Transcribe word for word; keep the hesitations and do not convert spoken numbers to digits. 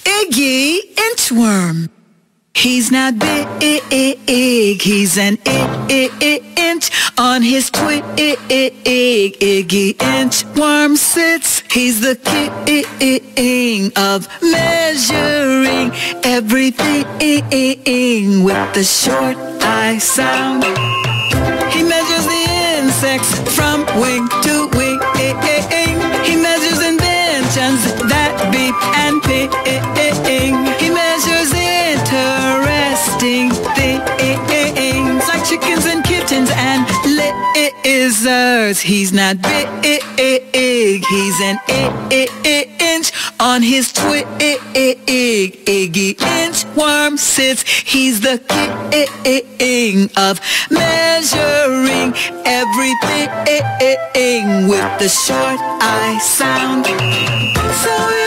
Iggy Inchworm. He's not big, he's an inch on his twig. Iggy Inchworm sits, he's the king of measuring everything with the short I sound. He measures the insects from wing to wing. He measures inventions that beep and ping. He measures interesting things like chickens and kittens and lizards. He's not big, he's an inch on his twig. Iggy Inchworm sits, he's the king of measuring everything with the short I sound. So